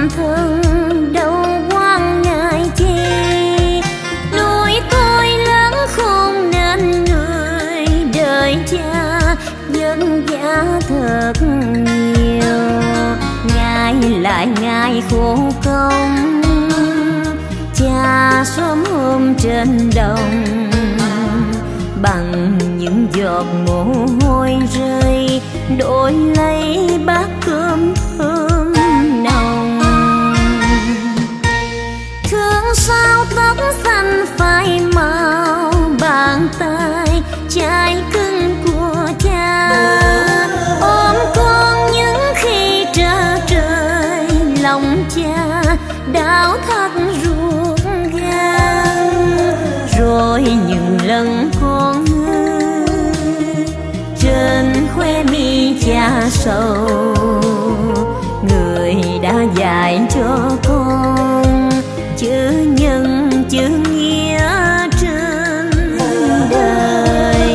thân đâu quan ngại chi. Nuôi tôi lớn khôn nên người đời cha vất vả thật nhiều. Ngài lại ngài khổ công, cha sớm hôm trên đồng bằng những giọt mồ hôi rơi đổi lấy bát cơm thơm nồng. Thương sao tóc xanh phai màu bàn tay trái cưng của cha, ôm con những khi trở trời lòng cha đau thắt ruột gan. Rồi những lần con trên khóe mi cha sầu, người đã dạy cho con chữ nhân chữ nghĩa trên đời.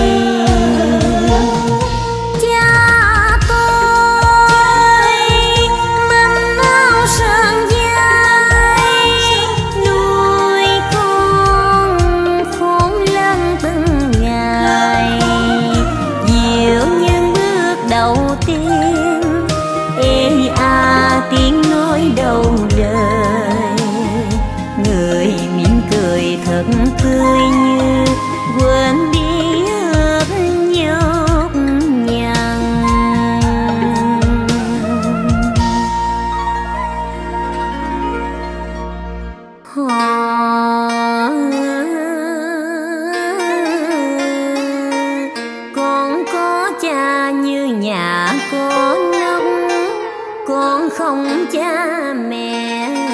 Cha tôi manh áo sơn dây, nuôi con khôn lớn từng ngày. Dịu những bước đầu tiên, ê a tiếng nói đầu đời. Người mỉm cười thật tươi như quên đi ước nhọc nhằn. Con có cha như nhà có nóc, con không cha mẹ.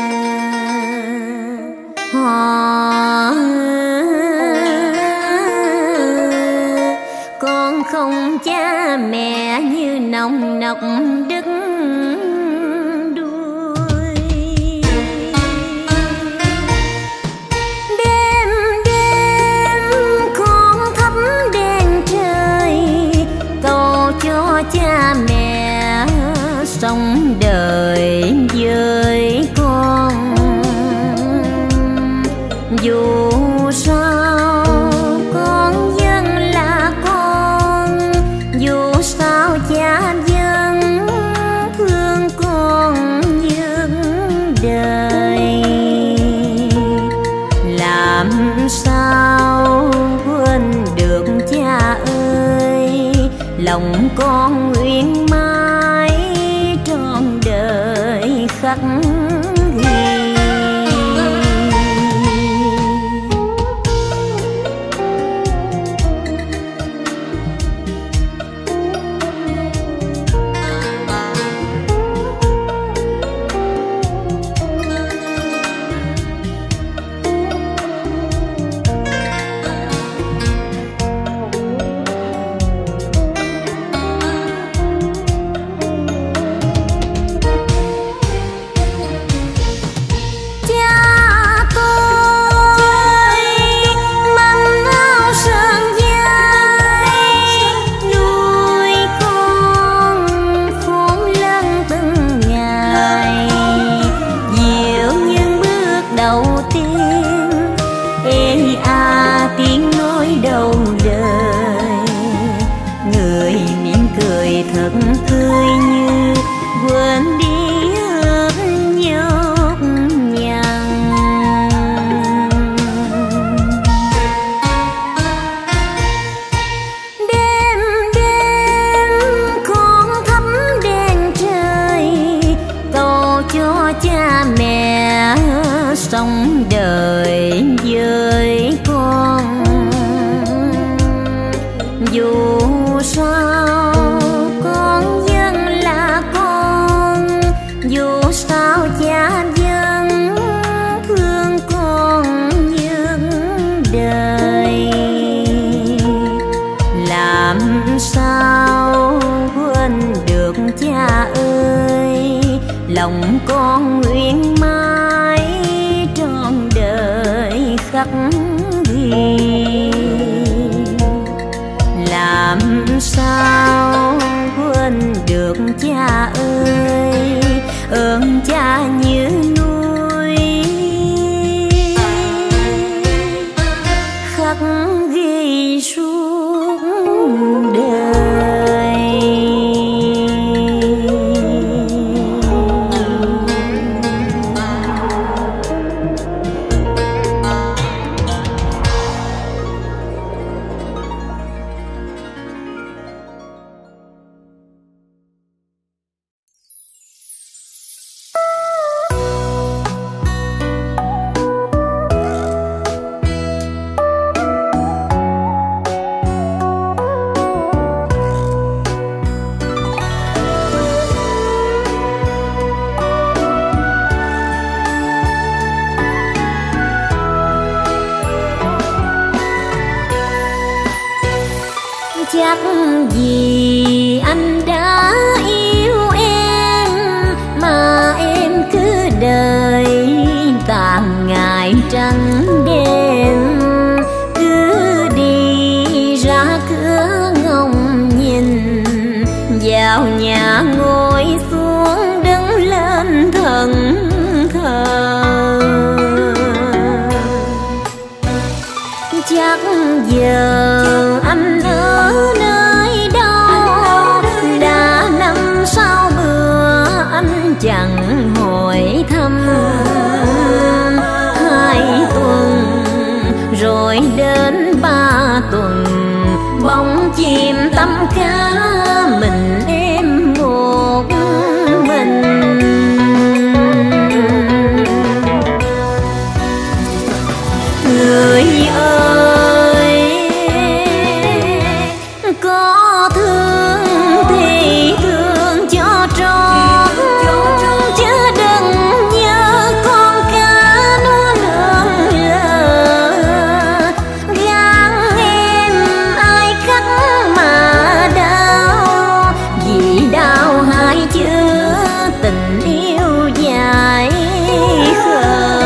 Con không cha mẹ như nồng nọc đất đuôi. Đêm đêm con thắp đèn trời, cầu cho cha mẹ sống đời với con. Dù sao con vẫn là con, dù sao cha vẫn thương con những đời. Làm sao quên được cha ơi, lòng con nguyện mãi trọn đời khắc ghi. Thật tươi như quên đi ước nhọc nhằn. Đêm đêm con thắp đèn trời, cầu cho cha mẹ sống đời với con. Dù sao con vẫn là con, dù sao cha vẫn thương con những đời. Làm sao quên được cha ơi, lòng con nguyện mãi trọn đời khắc ghi. Làm sao quên được cha ơi, ơn cha như nuôi, khắc ghi suốt đời. Chắc vì anh đã yêu em mà em cứ đợi tàn ngày trắng đêm, cứ đi ra cửa ngóng nhìn, vào nhà ngồi xuống đứng lên thẫn thờ. Chắc giờ anh ở nơi đâu, đã năm sau bữa anh chẳng hỏi thăm. 2 tuần rồi đến 3 tuần, bóng chìm tăm cá mình em một mình. Người ơi, có thương thì thương cho trọn, chứ đừng nhớ con cá nó lượn lờ. Gan em ai khắc mà đau, vì đau hai chữ tình yêu dài khờ.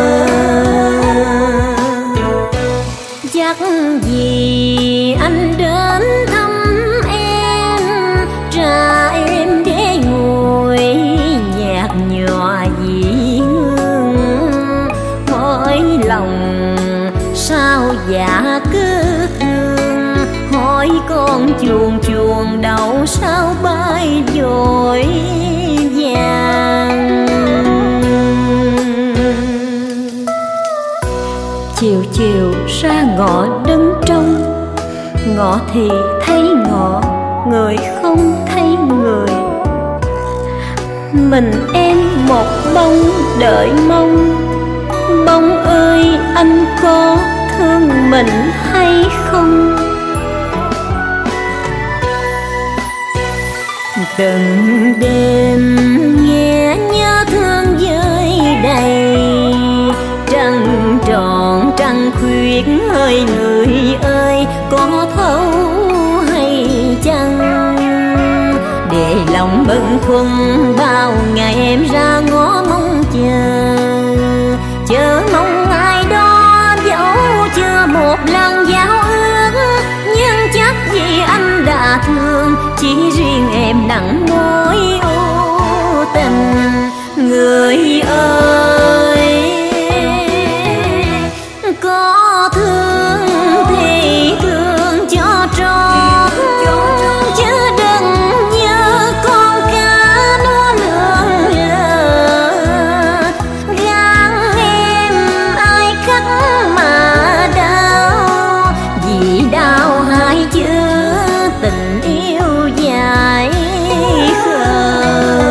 Chắc vì anh đến thăm em, trà em để ngồi nhạt nhòa vì hương. Hỏi lòng sao dạ cứ thương, hỏi con chuồn chuồn đầu sao bay vội vàng. Chiều chiều ra ngõ đứng trông, ngõ thì thấy ngõ, người không thấy người. Mình em một bông đợi mong, bông ơi anh có thương mình hay không? Từng đêm nghe nhớ thương vơi đầy, trăng tròn trăng khuyết ơi người ơi, có thấu hay chăng? Để lòng bâng khuâng bao ngày em ra ngó mong chờ mong ai đó dẫu chưa một lần giao ước. Nhưng chắc vì anh đã thương, chỉ riêng em nặng mối ưu tình. Người ơi, có thương thì thương cho trọn, chứ đừng nhớ con cá nó lượn lờ. Gan em ai khắc mà đau, vì đau hai chữ tình yêu dài khờ.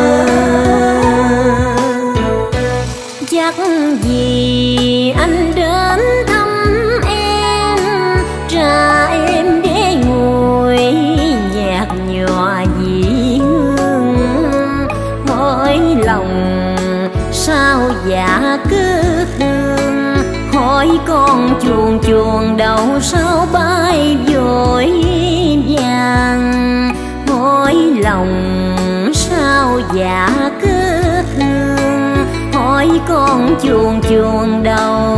Chắc vì anh đến thăm em, trà em để ngồi nhạt nhòa vì hương. Hỏi lòng sao dạ cứ thương, hỏi con chuồn chuồn đầu sao bay vội vàng. Hỏi lòng sao dạ cứ thương, hỏi con chuồn chuồn đầu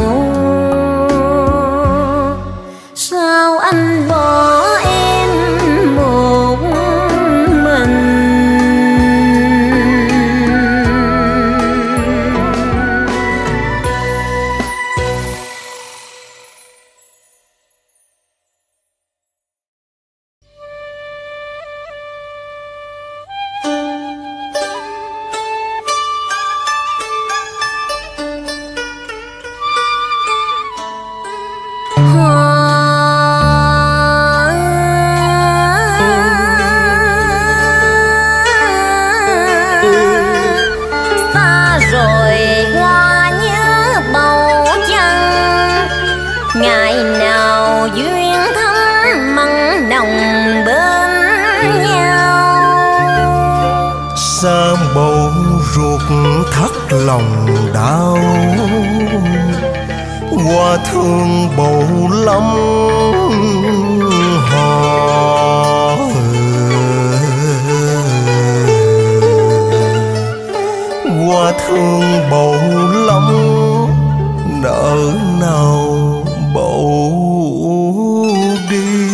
sao anh bỏ em một mình. ruột thắt lòng đau. Hoa thương bầu lắm hò, hoa thương bầu lắm nỡ nào bầu đi.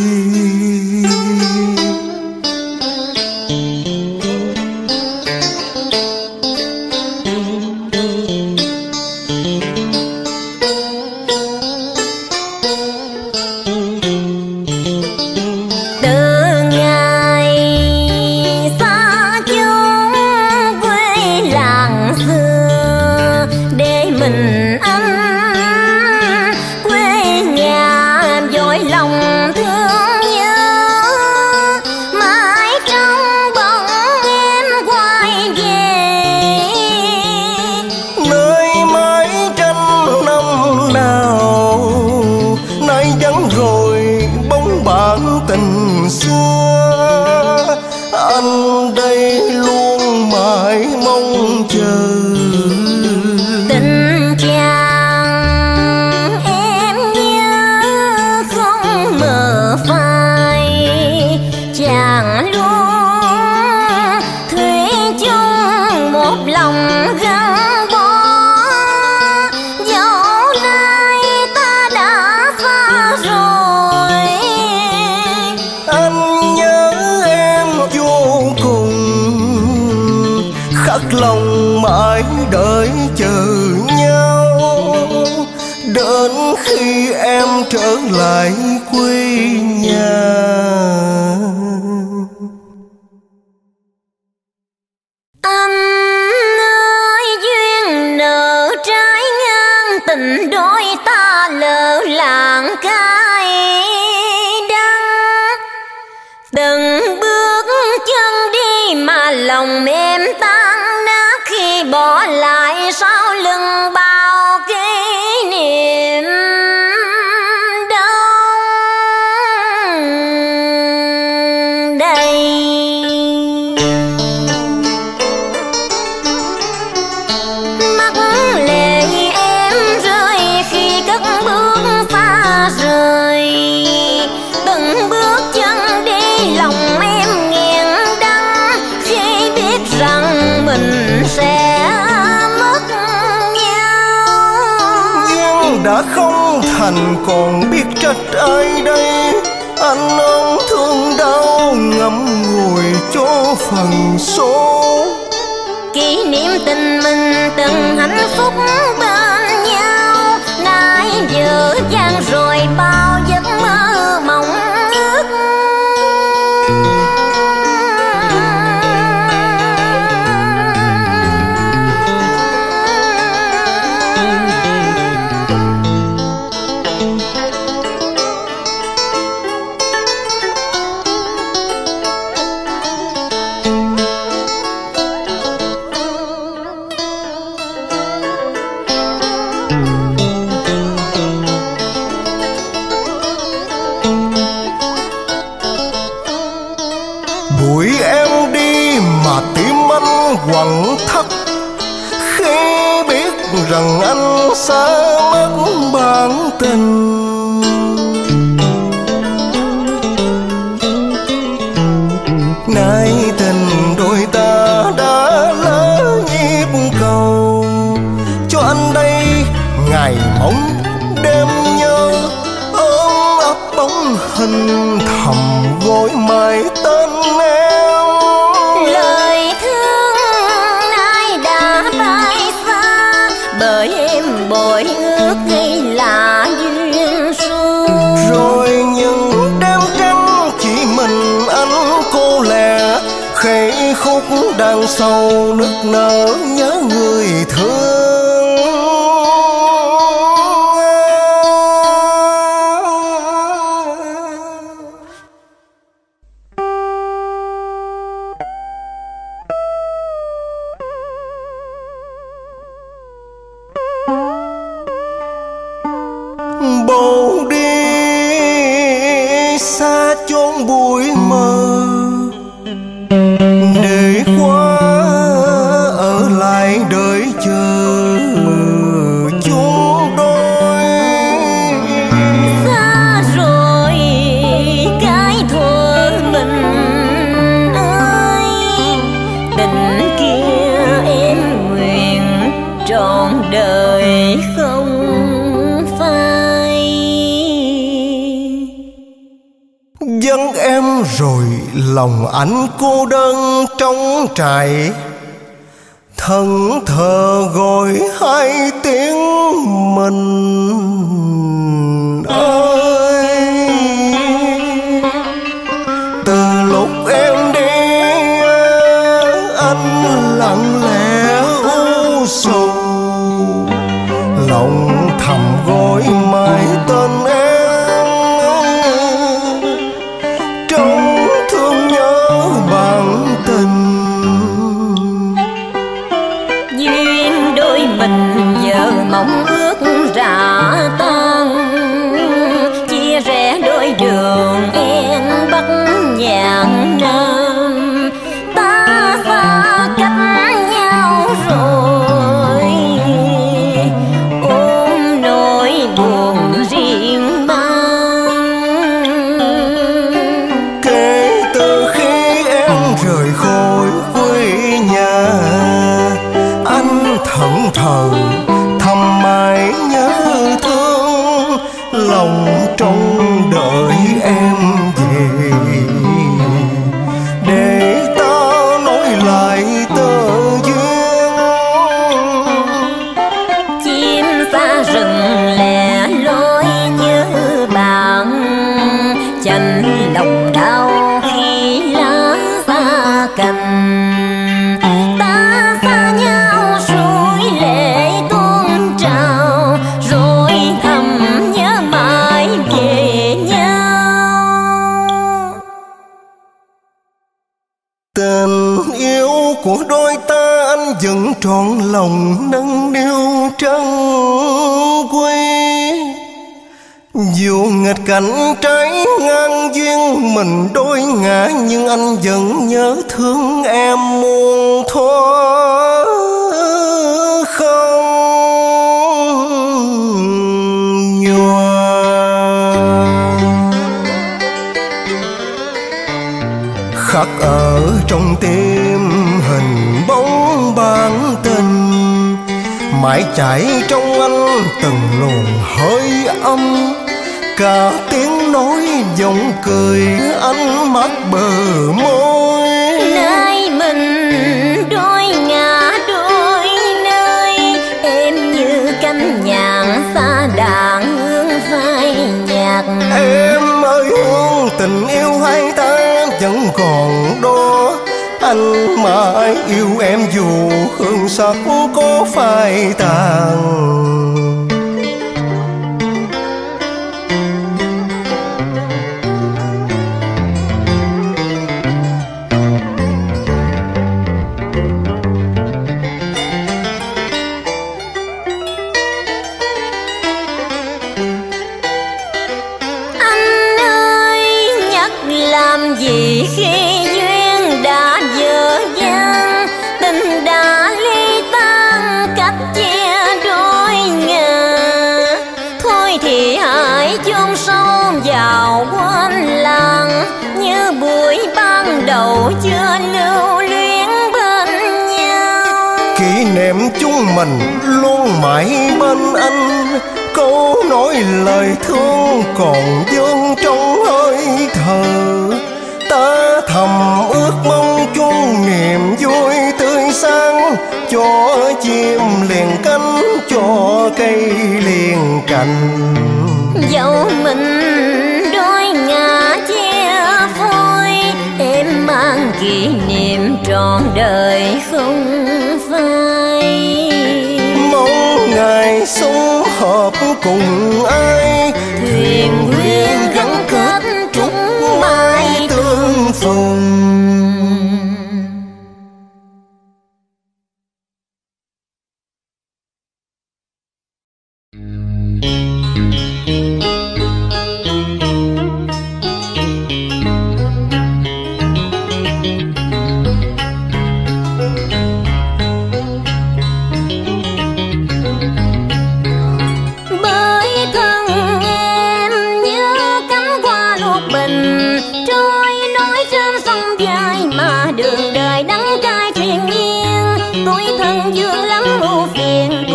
Tình xưa anh đây luôn mãi mong chờ. Tình chàng em nhớ không mờ phai, chàng luôn thủy chung một lòng gắn bó. Dẫu nay ta đã xa rồi, anh nhớ em vô cùng, khắc lòng mãi đợi chờ nhau. Đến khi em trở lại quê nhà. Anh ơi duyên nợ trái ngang, tình đôi ta lỡ làng cay đắng. Từng bước chân đi mà lòng em tan nát, khi bỏ lại sau lưng bao kỷ niệm đông đầy. Mắt lệ em rơi khi cất bước xa rời, từng bước chân đi lòng em nghẹn đắng, khi biết rằng mình sẽ mất nhau. Duyên đã không thành còn biết trách ai đây, anh ôm thương đau ngậm ngùi cho phần số. Kỷ niệm tình mình từng hạnh phúc bên nhau, nay giờ chan rồi bao giấc mơ mộng ước. Buổi em đi mà tim anh quặn thắt, khi biết rằng anh xa mất bản tình. Nay tình đôi ta đã lỡ nhịp cầu, cho anh đây ngày mong đêm nhớ, ôm ấp bóng hình thầm gối mãi tên em. Lời thương nay đã bay xa, bởi em bội ước ghi là duyên số. Rồi những đêm trắng chỉ mình anh cô lẻ, khê khúc đằng sau nức nở nhớ người thương. Bầu đi xa chốn bụi mờ, để qua ở lại trọn đời không phai. Dân em rồi lòng anh cô đơn trong trại, thân thờ gọi hai tiếng mình ơi. Từ lúc em đi anh lặng lẽ u sầu, lòng thầm gọi mãi tên em trong thương nhớ bạn tình. Duyên đôi mình giờ mong ước rã tan, chia rẽ đôi đường em bắc nhạn nam. Ta xa cách nhau rồi, ôm nỗi buồn riêng mang. Kể từ khi em rời khỏi quê nhà, anh thẫn thờ thầm mãi nhớ thương, lòng trong đợi em về để ta nối lại tơ duyên. Chim xa rừng lẻ loi nhớ bạn, chạnh lòng đau khi lá xa cành. Ta xa nhau rồi lệ tuôn trào, rồi thầm nhớ mãi về nhau. Tình yêu của đôi ta anh vẫn trọn lòng nâng niu trân quý. Dù nghịch cảnh trái ngang duyên mình đôi ngã, nhưng anh vẫn nhớ thương em muôn thuở không nhòa. Khắc ở trong tim hình bóng bản tình, mãi chảy trong anh từng luồng hơi âm. Cả tiếng nói giọng cười ánh mắt bờ môi. Nay mình đôi ngả đôi nơi, em như cánh nhạn xa đàn hương phai nhạt. Em ơi hương tình yêu hai ta vẫn còn đó, anh mãi yêu em dù hương sắc có phai tàn. Làm gì khi duyên đã dở dang, tình đã ly tan cách chia đôi ngả. Thôi thì hãy chôn sâu vào quên làng, như buổi ban đầu chưa lưu luyến bên nhau. Kỷ niệm chúng mình luôn mãi bên anh, câu nói lời thương còn vương trong hơi thở. Ta thầm ước mong chung niềm vui tươi sáng, cho chim liền cánh, cho cây liền cành. Dẫu mình đôi ngả chia phôi, em mang kỷ niệm trọn đời không phai. Mong ngày sum họp cùng ai, thuyền quyên gắn kết chúng mãi tương phùng. đường đời đắng cay triền miên, tuổi thân dương lắm ưu phiền,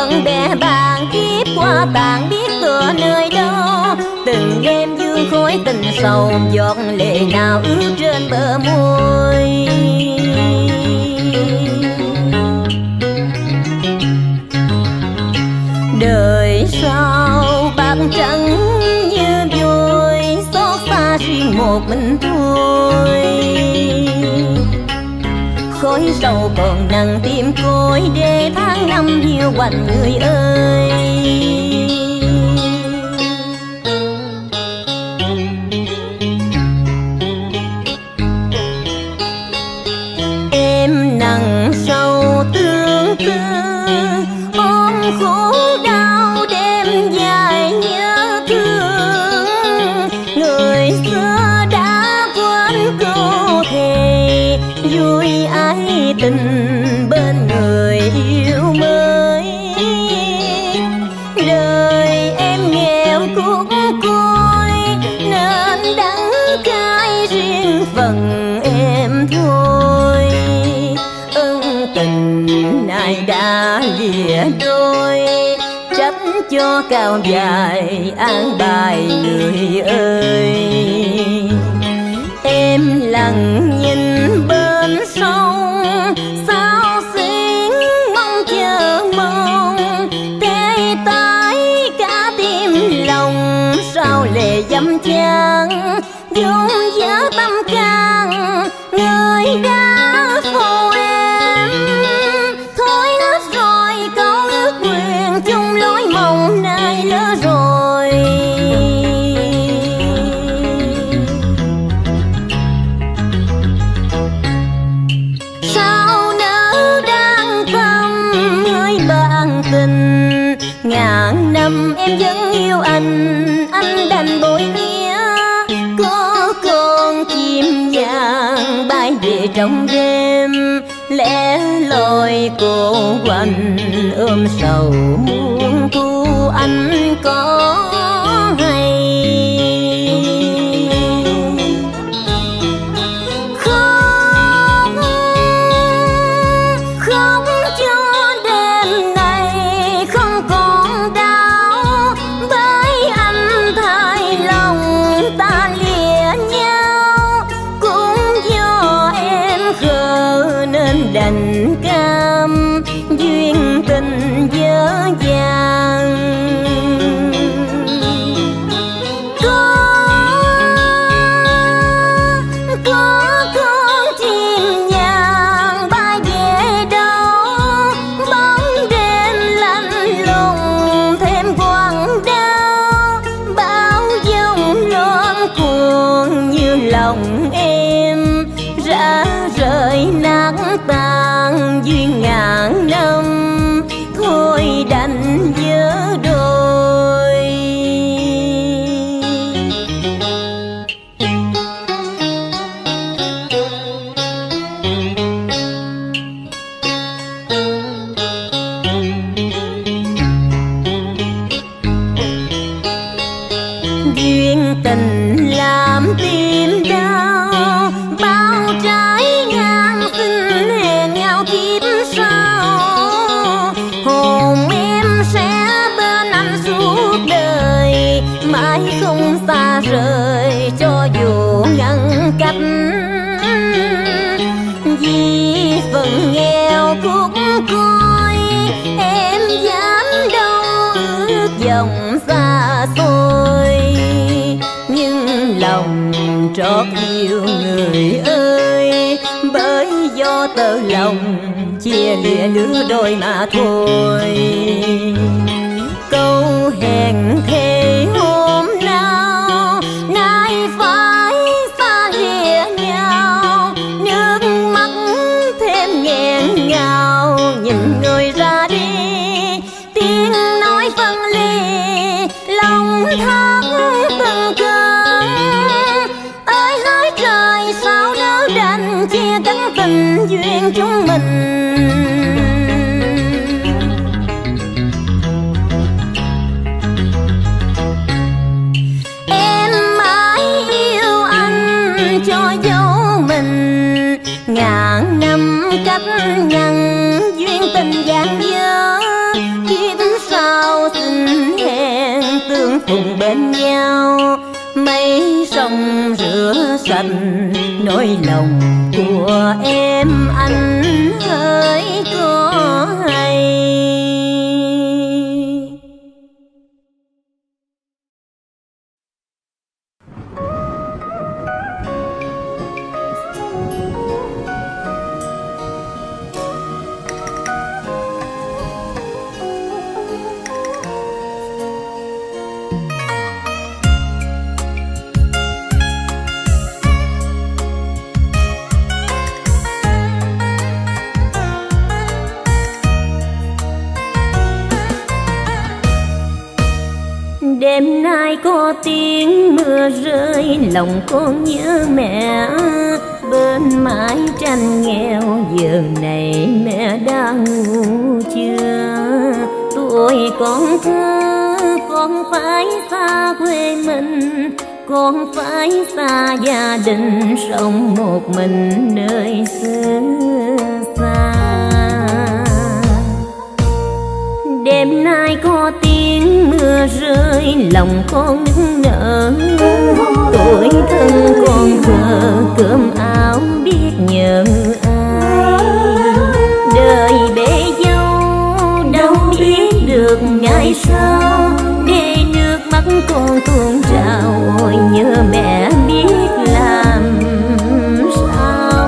phận bè bạn kiếp qua tàn biết tựa nơi đâu. Từng đêm dương khói tình sầu, giọt lệ nào ướt trên bờ môi. Đời sau bạc trắng như vôi, xót xa riêng một mình thôi. Khói sầu còn nặng tim cối, để tháng năm hiu quạnh người ơi. Em nặng sâu tương tư, ôm khổ đau đêm dài nhớ thương. Người xưa đã quên câu thề, vui ái tình bên người yêu mới. Đời em nghèo cốt côi, nên đắng cay riêng phần em thôi. Ân tình này đã lìa đôi, trách cho cao dài an bài người ơi. Em lặng nhìn bên sông, sao xuyến mong chờ mong. Tê tái cả tim lòng, sao lệ dâm chan dung dở tâm can. Người đã phù em thôi hết rồi, câu ước nguyện chung lối mộng nay lỡ rồi. Sao nỡ đang tâm người bạn tình, ngàn năm em vẫn yêu anh đành bội nghĩa. Có con chim vàng bay về trong đêm, lẻ loi cô quạnh ôm sầu muôn thu. Anh có hay không, không cho đêm này không còn đau. Bởi anh thay lòng ta lìa nhau, cũng do em khờ nên đành cam duyên tình dở dàng. Có con chim vàng bay về đâu, bóng đêm lạnh lùng thêm quặn đau. Bao dòng loan cuồng như lòng em, rã rời nát tan duyên ngàn năm, thôi đành vỡ đôi. Duyên tình làm tim đau, bao trái ngang xin hẹn nhau kiếp sau. Hồn em sẽ bên anh suốt đời, mãi không xa rời cho dù ngăn cách. Vì phần nghèo cốt côi, em dám đâu ước vọng xa xôi. Nhưng lòng trót yêu người ơi, bởi do tơ lòng chia lìa lứa đôi mà thôi. Câu hẹn thề hôm nào, nay phải xa lìa nhau. Nước mắt thêm nghẹn ngào, nhìn người ra đi, tiếng nói phân ly, lòng thắt từng cơn. Ơi hỡi trời, sao nỡ đành chia cắt tình duyên chúng mình. Em mãi yêu anh cho dấu mình, ngàn năm cách ngăn duyên tình vàng dở. Kiếp cùng bên nhau. Mấy sông rửa sạch nỗi lòng của em anh hỡi có hay. Đêm nay có tiếng mưa rơi, lòng con nhớ mẹ. Bên mái tranh nghèo, giờ này mẹ đã ngủ chưa? Tuổi con thơ, con phải xa quê mình, con phải xa gia đình, sống một mình nơi xứ xa. Đêm nay có tiếng mưa rơi, lòng con nức nở. Tuổi thân con thơ, cơm áo biết nhờ ai. Đời bể dâu đâu biết được ngày sau, để nước mắt con tuôn trào. Ôi nhớ mẹ biết làm sao.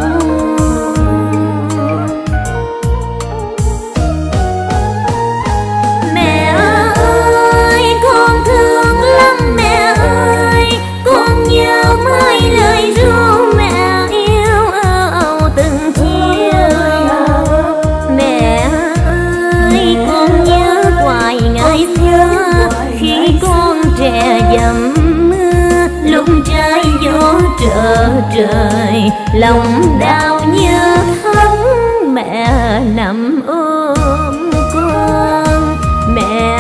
Mẹ ơi con thương lắm mẹ ơi, con nhớ mấy lời ru mẹ yêu âu từng chiều. Mẹ ơi con nhớ hoài ngày xưa, khi con trẻ dầm mưa, lúc trái gió trở trời, lòng đau nhớ thắm mẹ nằm ôm con. Mẹ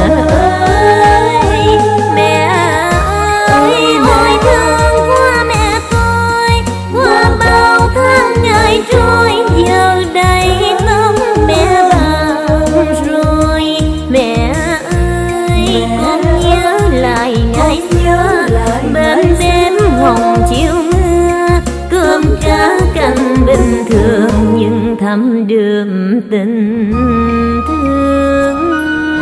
ơi, mẹ ơi, ôi thương quá mẹ tôi, qua bao tháng ngày trôi, giờ đây tóc mẹ bạc rồi. Mẹ ơi, con nhớ lại ngày xưa, bên đêm hồng chiều mưa, cơm cá canh bình thường nhưng thắm đượm tình thương.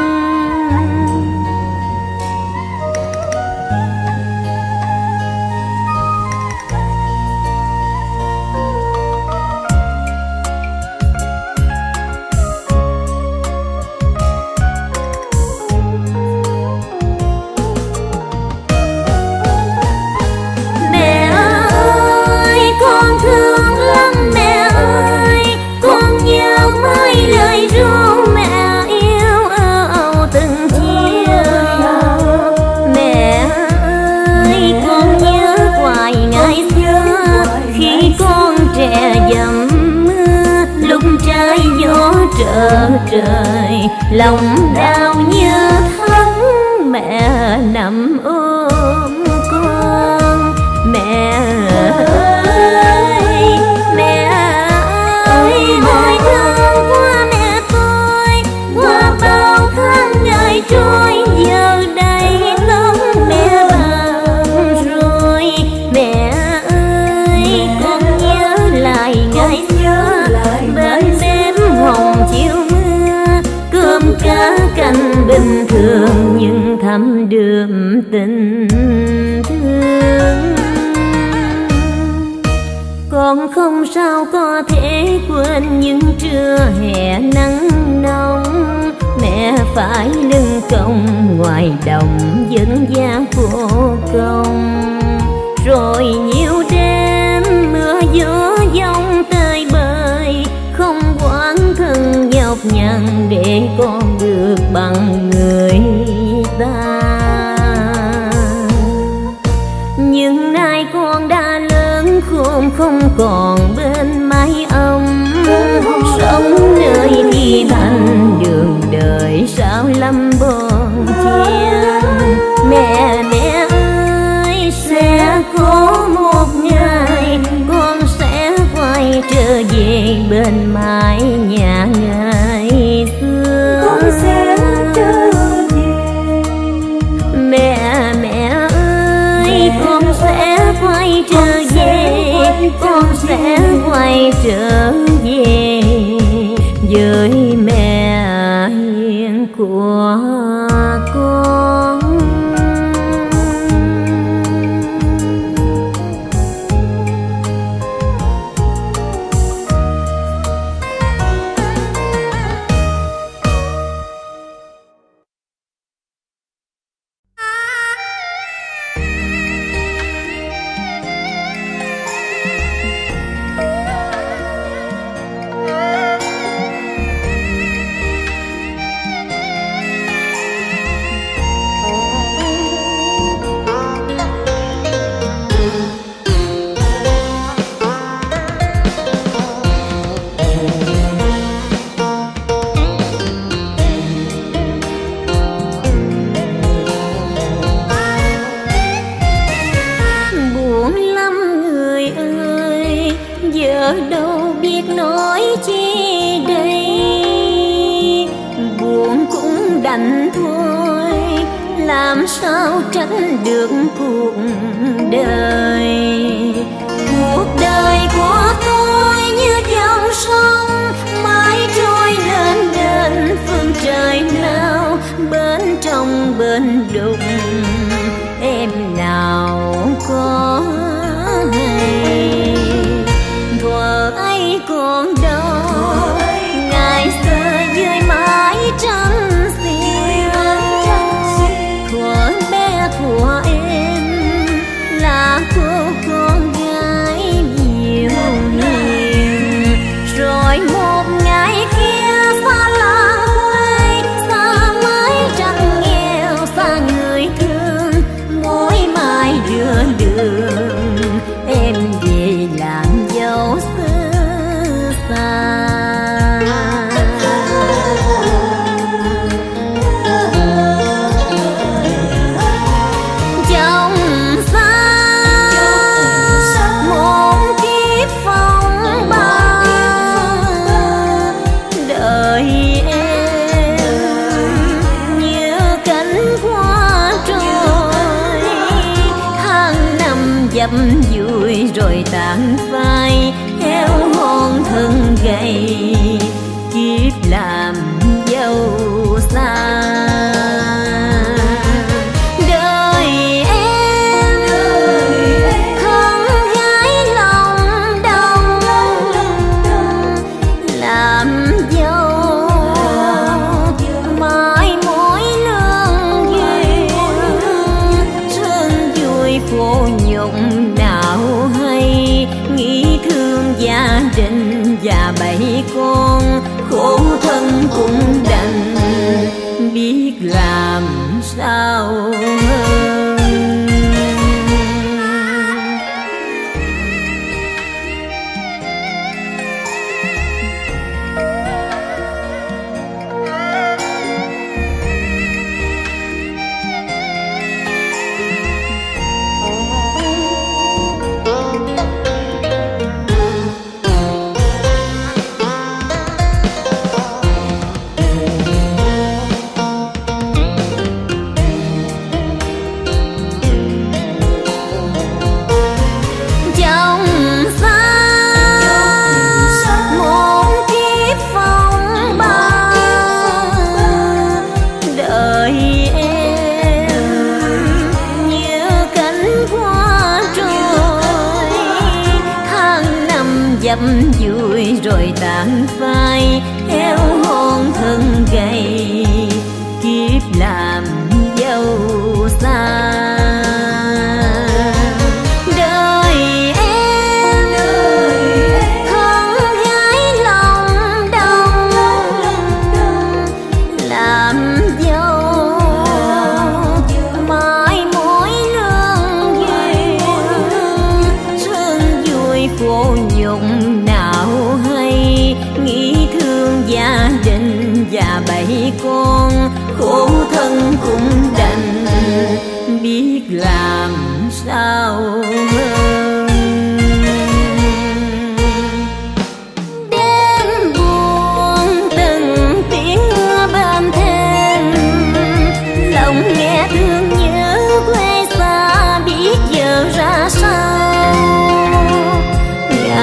Mẹ ơi con thương lắm mẹ ơi, con nhớ mấy lời ru mẹ yêu âu từng chiều. Mẹ ơi con nhớ hoài ngày xưa, khi con trẻ dầm mưa, lúc trái gió trở trời, lòng đau nhớ thắm mẹ nằm ôm con. Mẹ ơi, mẹ ơi, ôi thương quá mẹ tôi, qua bao tháng ngày trôi, giờ đây tóc mẹ bạc rồi. Mẹ ơi con nhớ lại ngày xưa, bên đêm hồng chiều mưa, cơm cá canh bình thường nhưng thắm đượm tình thương. Con không sao có thể quên những trưa hè nắng nóng, mẹ phải lưng còng ngoài đồng dân gian vô công. Rồi nhiều đêm mưa gió giông tơi bời, không quán thân nhọc nhằn để con được bằng người ta. Nhưng nay con đã lớn khôn không còn bên mái ông, sống nơi đi thành đường đời sao lắm bon chen. Mẹ ơi sẽ có một ngày con sẽ quay trở về bên mái nhà ngày xưa. Con sẽ trở về. Mẹ con sẽ quay trở về với mẹ hiền của con. Sao tránh được cuộc đời. Cuộc đời của tôi như dòng sông mãi trôi lên đến phương trời nào, bên trong bên đục em nào có hay. Thuở ấy còn đâu ngày xưa dưới mái trăng của em là cô con gái nhiều hiền. Rồi một ngày kia xa làng quê, xa mái tranh nghèo, xa người thương, mỗi mai đưa đường em về làm dâu xứ xa. Dập vui rồi tàn phai theo hồn thân gầy, kiếp làm dâu xa. Đời em không gái lòng đông, làm dâu mãi mỗi lương duyên, sương vui khổ nhục nào hay, nghĩ thương gia đình và bảy con, khổ thân cũng đành biết làm sao hơn. Dập vui rồi tàn phai theo hồn thân gầy, kiếp làm dâu xa. Đời em không gái lòng đông, làm dâu mãi mỗi lương duyên, sương vui khổ nhục nào hay, nghĩ thương gia đình và bảy con, khổ thân cũng đành biết làm sao hơn. Đêm buồn từng tiếng mưa bên thềm, lòng nghe thương nhớ quê xa biết giờ ra sao.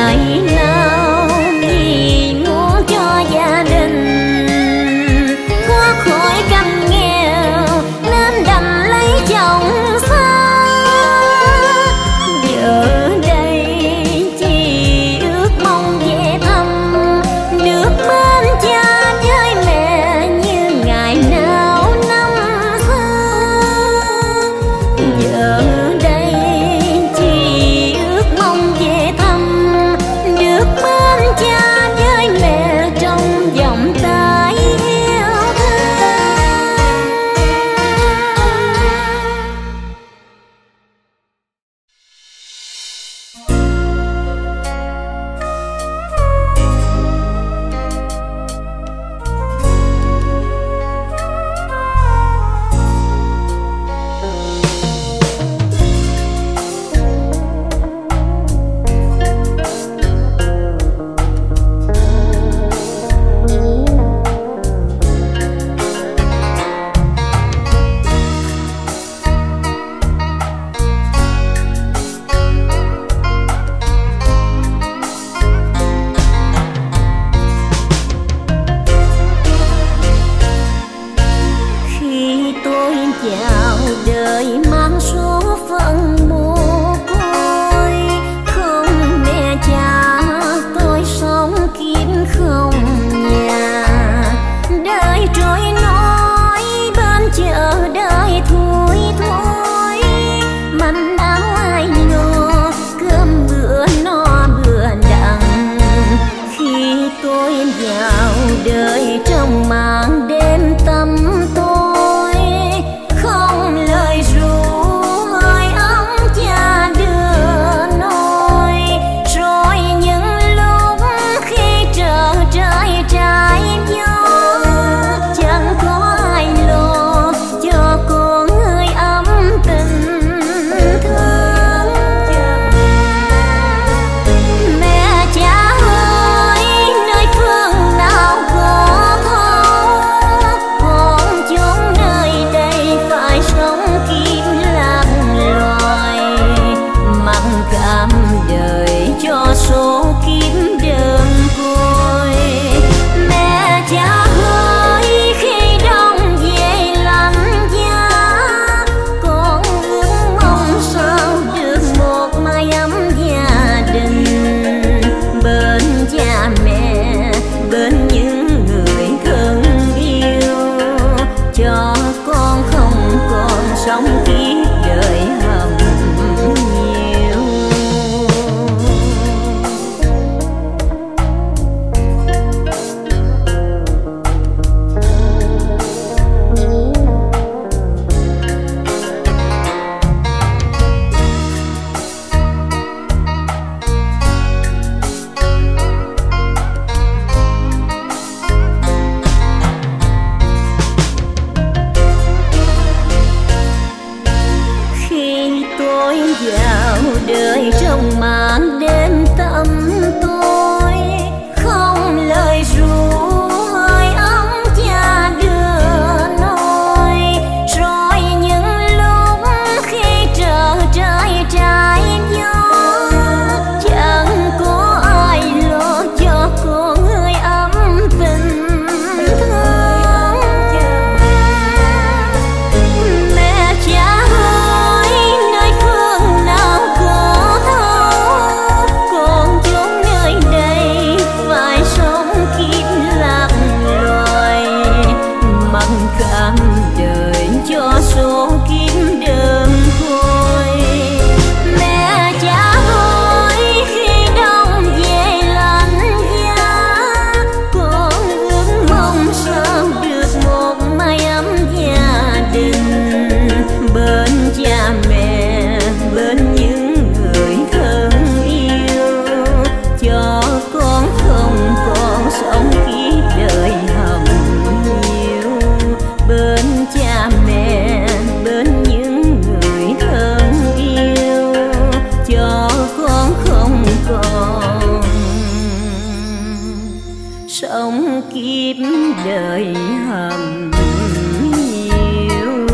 sống kiếp đời hầm hiu.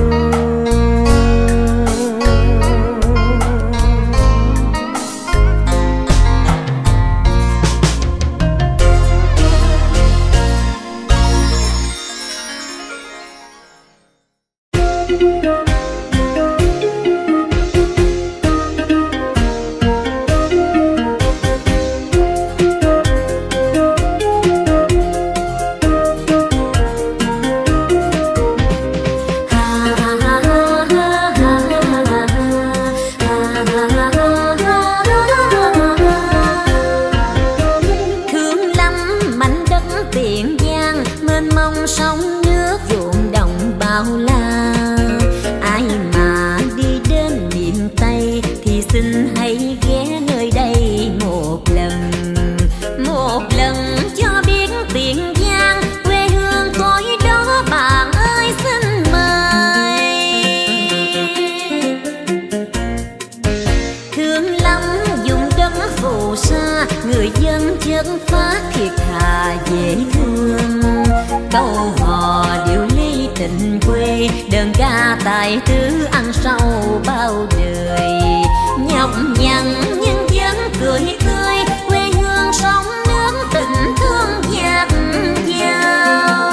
Người dân chất phát thiệt thà dễ thương, câu hò điệu ly tình quê, đơn ca tài tứ ăn sâu bao đời. Nhọc nhằn nhưng vẫn cười tươi, quê hương sống nước tình thương dạt dào.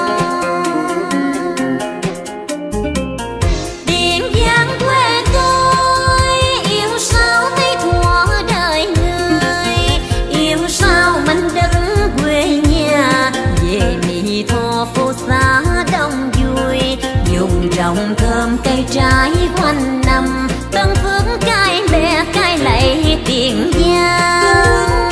Điện Giang quê tôi yêu sao thấy thuở đời người, yêu sao mảnh đất quê nhà, về mỹ tho phố xá đông vui, dùng trồng thơm cây trái quanh năm, Tân Phước cai bè cai lạy Tiền Giang.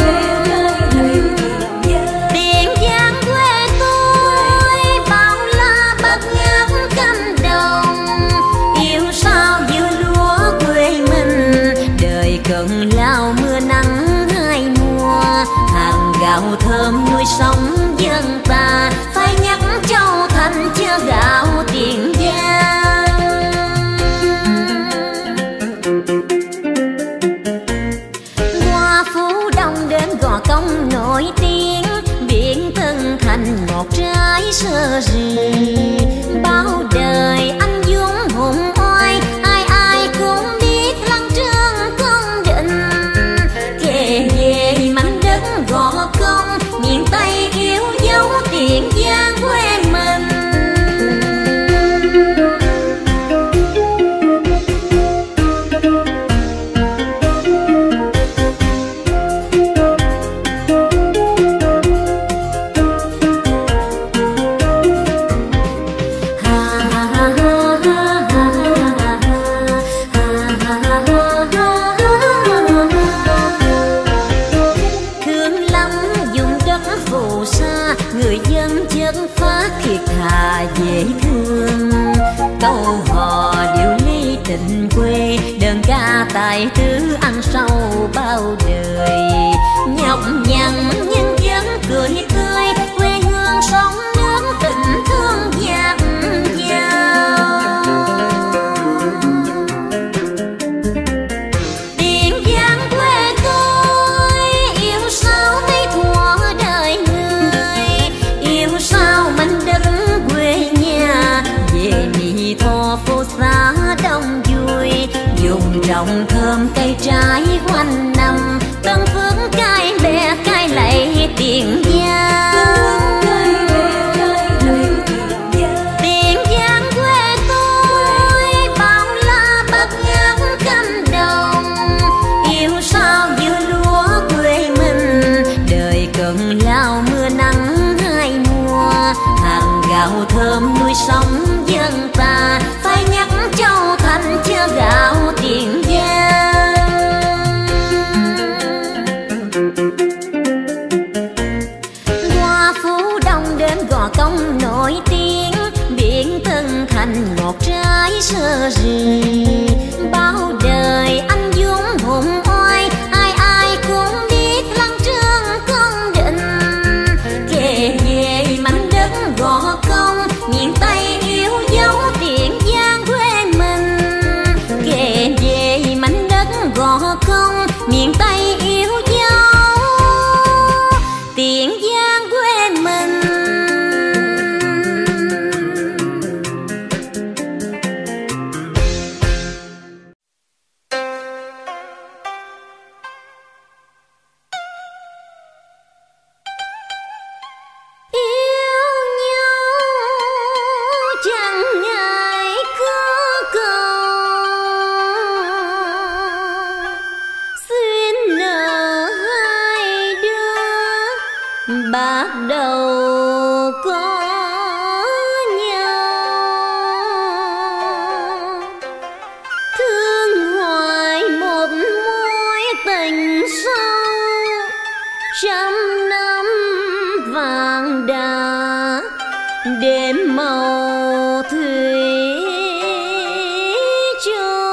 Tiền Giang quê tôi bao la bát ngát cánh đồng, yêu sao giữa lúa quê mình, đời cận lao mưa nắng hai mùa, hàng gạo thơm nuôi sống dân ta, phải nhắc Châu Thành chớ gạo Tiền Giang. Qua Phú Đông đến Gò Công nổi tiếng, biển Tân Thành một trái sơ rì, bao đời anh dũng hùng oai, ai ai cũng biết Lăng Trương công định, kể về mảnh đất Gò Công, miền Tây yêu dấu Tiền Giang quê mình. Người dân chất phát thiệt thà dễ thương, câu hò điệu ly tình quê, đơn ca tài tứ ăn sâu bao đời. Nhọc nhằn nhưng vẫn cười tươi, quê hương sống nước tình thương dạt dào. Tiền Giang quê tôi yêu sao thấy thuở đời người, yêu sao mảnh đất quê nhà, về mỹ tho phố xá đông vui, dùng trồng thơm cây trái quanh năm, Tân Phước cai bè cai lạy Tiền Giang. Tiền Giang quê tôi bao la bát ngát cánh đồng, yêu sao giữa lúa quê mình, đời cận lao mưa nắng hai mùa, hàng gạo thơm nuôi sống dân ta, phải nhắc Châu Thành chớ gạo Tiền Giang. Qua Phú Đông đến Gò Công nổi tiếng, biển Tân Thành một trái sơ rì, bao đời anh dũng hùng oai, ai ai cũng biết Lăng Trương công định, kể về mảnh đất Gò Công, miền Tây yêu dấu Tiền Giang quê mình, kể về mảnh đất Gò Công, miền Tây yêu dấu Tiền Giang. trăm năm vàng đá đêm màu thủy chung.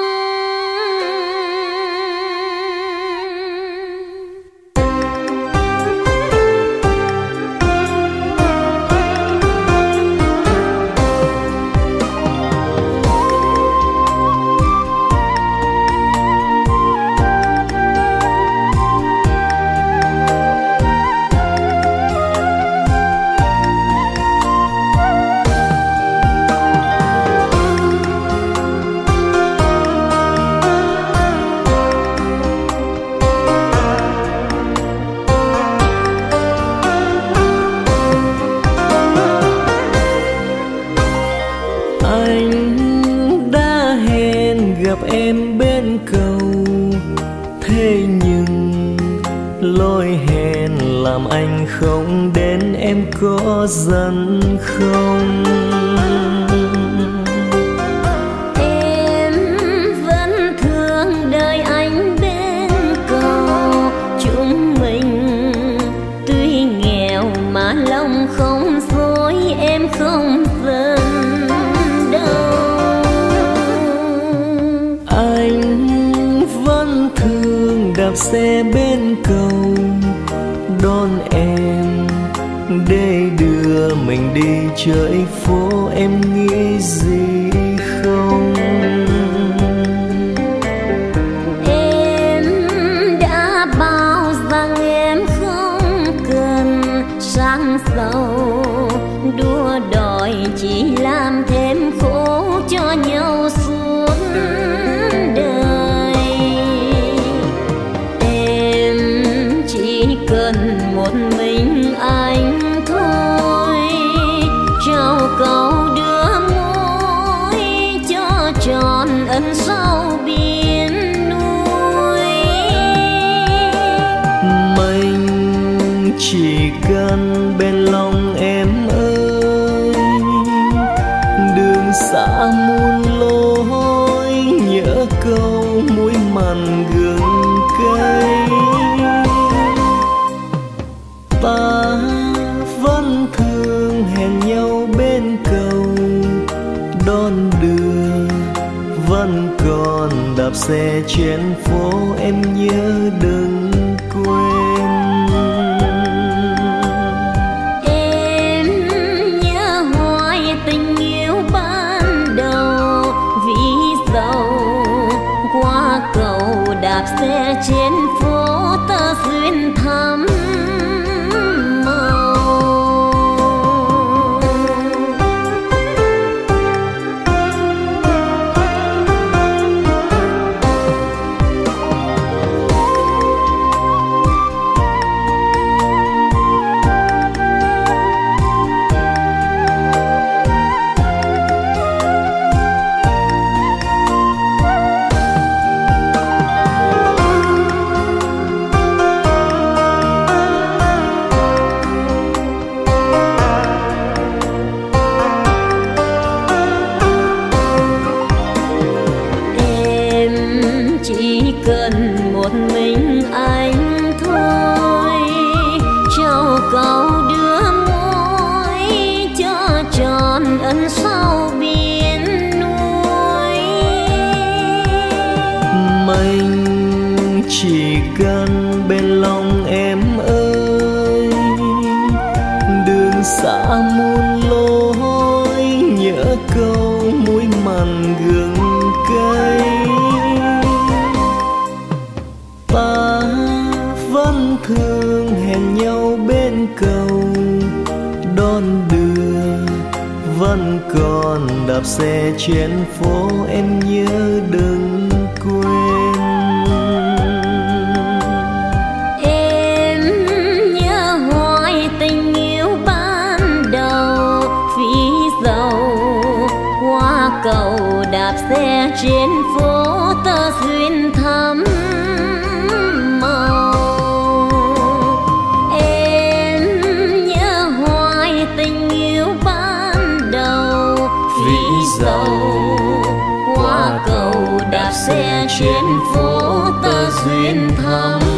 Em bên cầu, thế nhưng lối hẹn làm anh không đến, em có giận không? Em vẫn thương đợi anh bên cầu, chúng mình tuy nghèo mà lòng không dối, em không giận. Đạp xe bên cầu đón em để đưa mình đi chơi phố, em nghĩ gì không? Em đã bảo rằng em không cần sang giàu, đua đòi chỉ làm thêm khổ cho nhau suốt đời. Cần một mình anh thôi, trao câu đưa môi cho tròn ân sâu biển núi. Mình chỉ cần bên lòng em ơi, đường xa muôn lối, nhớ câu muối mặn gừng cây. Ta vẫn thường hẹn nhau bên cầu đón đưa, vẫn còn đạp xe trên phố, em nhớ đừng quên. Em nhớ hoài tình yêu ban đầu, vì giàu qua cầu đạp xe trên phố ta duyên thắm. Chỉ cần một mình anh thôi, trao câu đưa môi cho tròn ân sâu biển núi. Mình chỉ cần bên lòng em ơi, đường xa muôn lối, nhớ câu muối mặn gừng cây. Ta vẫn thường hẹn nhau bên cầu đón đưa, vẫn còn đạp xe trên phố, em nhớ đừng quên. Em nhớ hoài tình yêu ban đầu, vì giàu qua cầu đạp xe trên phố ta duyên thắm. Qua cầu đạp xe trên phố ta duyên thắm.